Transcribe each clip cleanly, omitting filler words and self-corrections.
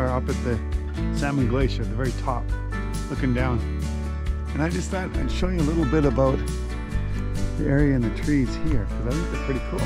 are up at the Salmon Glacier, the very top, looking down. And I just thought I'd show you a little bit about the area and the trees here, because I think they're pretty cool.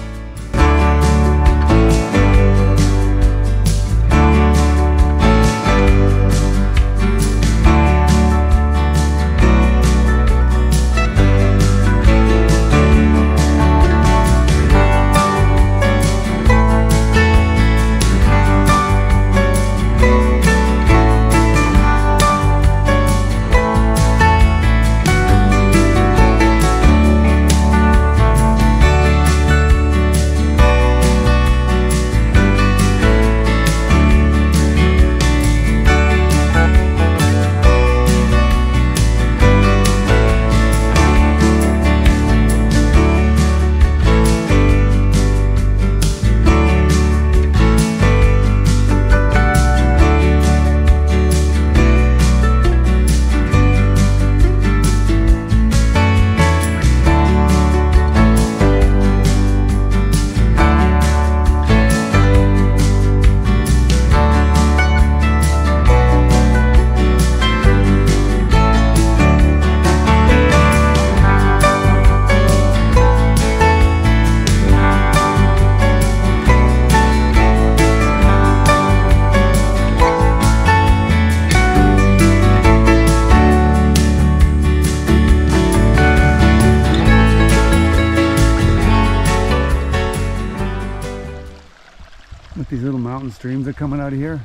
Look, these little mountain streams are coming out of here.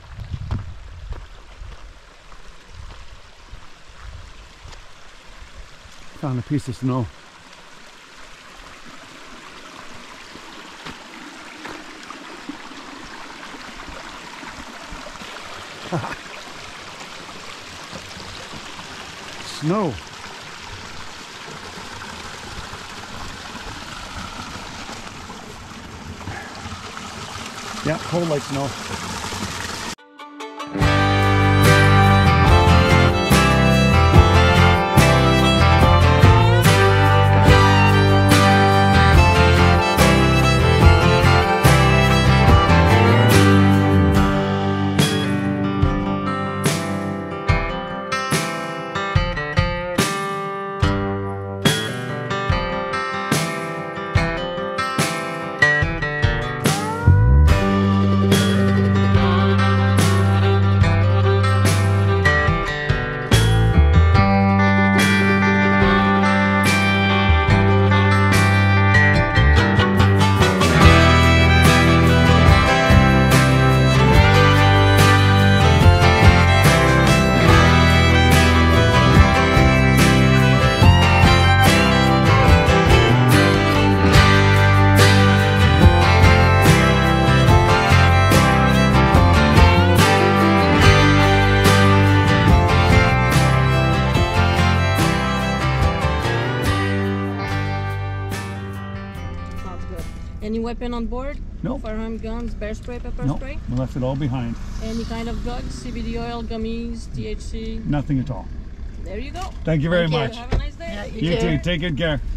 Found a piece of snow. Snow. Yeah, cold like snow. Any weapon on board? No. Firearm, guns, bear spray, pepper No, spray? we left it all behind. Any kind of drugs? CBD oil, gummies, THC? Nothing at all. There you go. Thank you very much. Have a nice day. Yeah, You too. Take good care.